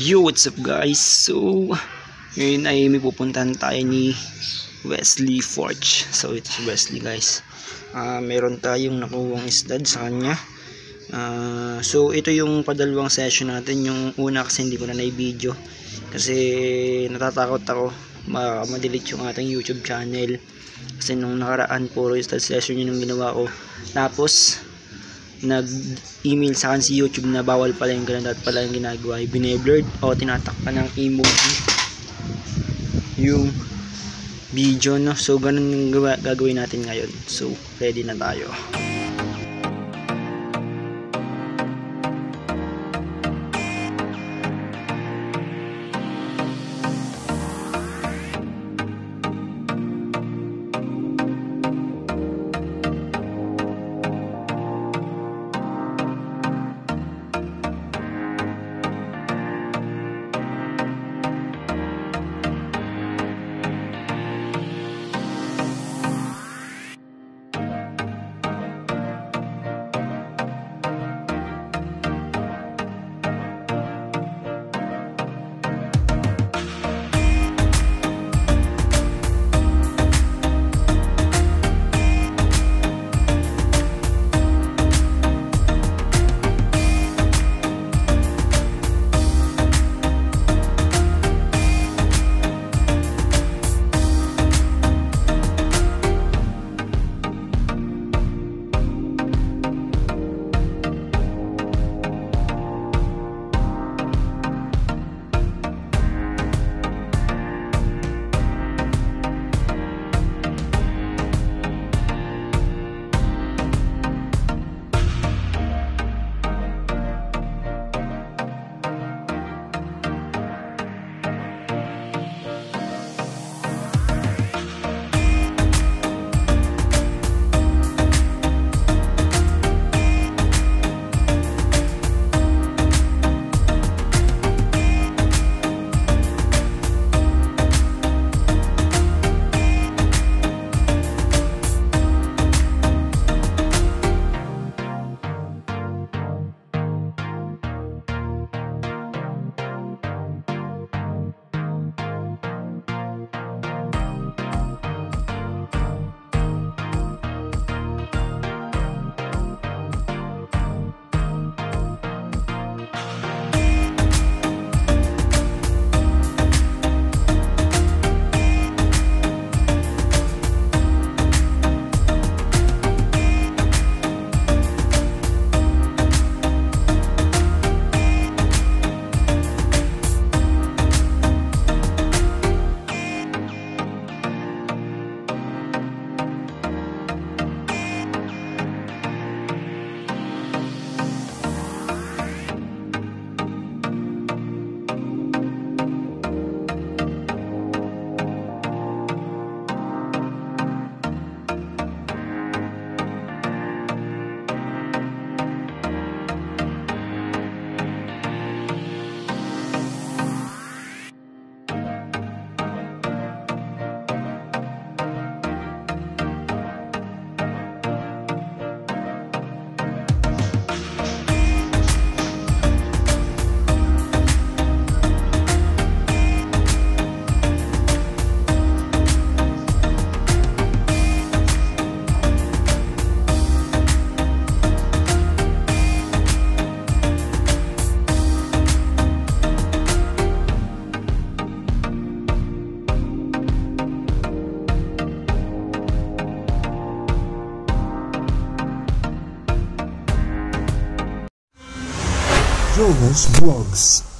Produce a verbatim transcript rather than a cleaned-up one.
Yo, what's up guys? So, ngayon ay may pupuntahan tayo ni Westley Forge. So, ito si Westley guys. uh, Meron tayong nakuwang stud sa kanya. uh, So, ito yung padalawang session natin. Yung una kasi hindi ko na na-video kasi natatakot ako ma-delete yung ating YouTube channel. Kasi nung nakaraan puro stud session yun yung ginawa ko. Tapos nag-email sa akin si YouTube na bawal pala yung ganun, at pala yung ginagawa ay bine-blurred o tinatakpan ng emoji yung video, no? So ganun yung gagawin natin ngayon. So ready na tayo. JONAS Vlogs.